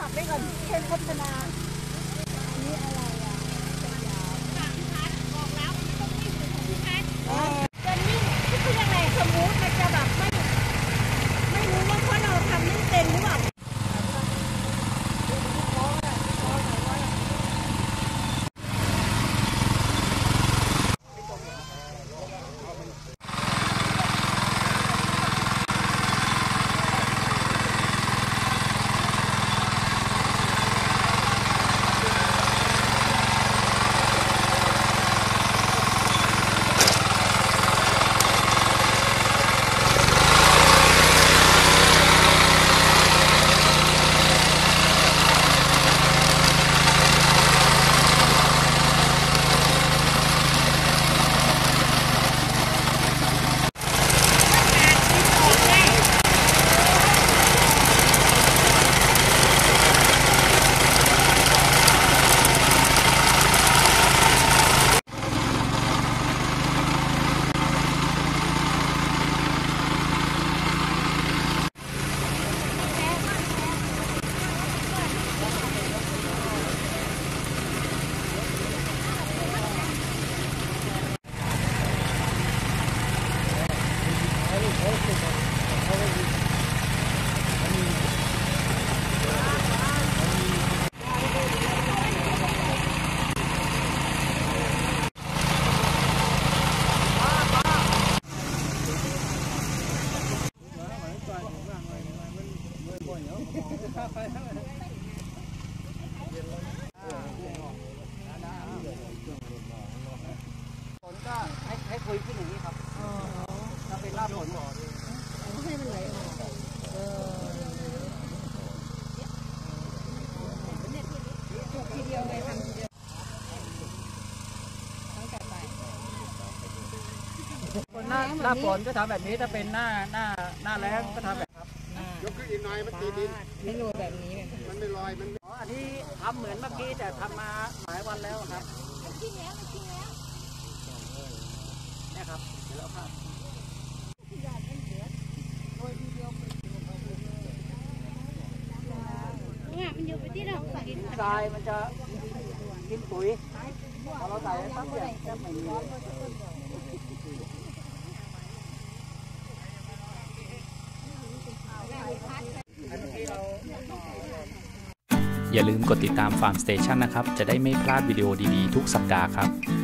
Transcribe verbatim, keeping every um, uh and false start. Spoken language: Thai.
ไปก่อนเช่นโฆษณานี่อะไรอ่ะบอกแล้วต้องวิ่งของพี่พัดเดินวิ่งที่คือยังไงสมมุติมันจะแบบไม่ไม่รู้ว่าเพราะเราทำไม่เป็นหรือเปล่าฝนก็ให้ให้คุยขึ้นอย่างนี้ครับถ้าเป็นหน้าฝนให้มันไหลออกจุกทีเดียวเลยทำทีเดียวตั้งแต่ไปหน้าหน้าฝนก็ทำแบบนี้ถ้าเป็นหน้าหน้าหน้าแล้งก็ทำแบบยกขึ้นอีกหน่อยมันตีดินไม่โรยแบบนี้มันไม่ลอยมันอ๋ออันนี้ทำเหมือนเมื่อกี้แต่ทำมาหลายวันแล้วครับจริงแล้วจริงแล้วเนี่ยครับเดี๋ยวเราภาพเนี่ยมันอยู่ไปที่เราใส่ทรายมันจะกินปุ๋ยพอเราใส่ปั๊บเนี่ยจะไม่มีอย่าลืมกดติดตามฟาร์มสเตชันนะครับจะได้ไม่พลาดวิดีโอดีๆทุกสัปดาห์ครับ